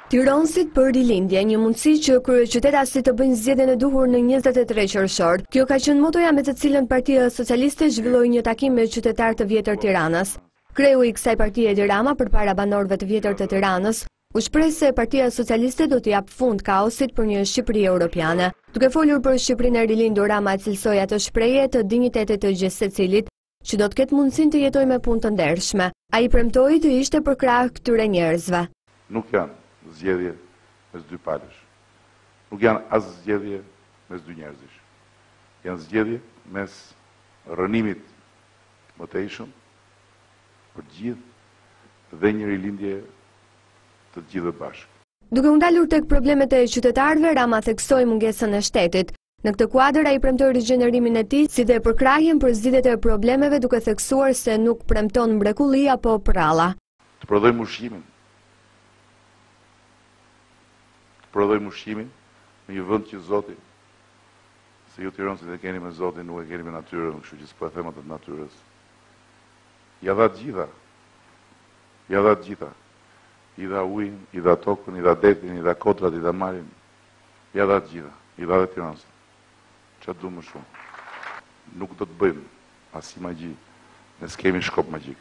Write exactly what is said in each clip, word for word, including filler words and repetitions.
Tiranësit për rilindje, një mundësi që kryeqytetasit të bëjnë zgjedhjen e duhur në njëzet e tre qershor. Kjo ka qenë motoja me të cilën Partia Socialiste zhvilloi një takim me qytetarë të vjetër Tiranës. Kreu i kësaj partie Edi Rama përpara banorëve të vjetër të Tiranës u shpreh se Partia Socialiste do të jap fund kaosit për një Shqipëri europiane. Duke folur për Shqipërinë e rilindur, Rama cilsoi atë shprehje të dinjitetit të gjithë secilit, që do të ketë mundësinë të jetojë me punë të ndershme. Ai premtoi të ishte për krah këtyre njerëzve. Nuk janë zgjedhje mes dy palësh. Nuk janë as zgjedhje mes dy njerëzish. Janë zgjedhje mes rënimit mëtejshëm për gjithë dhe një rilindje të gjithë bashkë. Duke u ndalur tek problemet e qytetarëve, Rama theksoi mungesën e shtetit. Në këtë kuadër ai premtoi rigjenerimin e tij si dhe përkrahjen për zgjidhjet e problemeve, duke theksuar se nuk premton mrekulli apo prralla. Të prodhojmë ushqimin. Të prodhojmë ushqimin në një vend që Zoti, se ju tiranësit e keni me Zotin, nuk e keni me natyrën, kështu që s'po e them atë të natyrës. Ja dha të gjitha. Ja dha të gjitha. I dha ujin, i dha tokën, i dha detin, i dha kotrat, i dha marin. Ja dha të gjitha. I dha dhe tiranësit. Çfarë du më shumë? Nuk do të bëjmë as magji, ne s'kemi shkop magjik.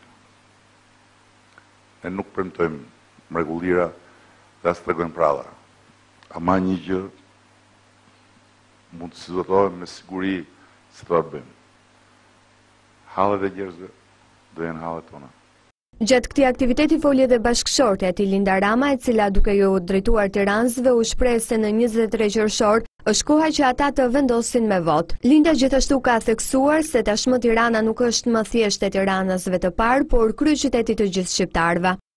Ne nuk premtojmë mrekullira dhe as tregojmë pralla. Ama një gjë mund të situohem me siguri se do ta bëjmë. Hallet e njerëzve do jenë hallet tona. Gjatë këtij aktiviteti foli edhe bashkëshortja e tij Linda Rama, e cila duke ju drejtuar tiranësve u shpreh se në njëzet e tre qershor është koha që ata të vendosin me vot. Linda gjithashtu ka theksuar se tashmë Tirana nuk është më thjesht e tiranësve të parë, por kryeqyteti të gjithë shqiptarëve.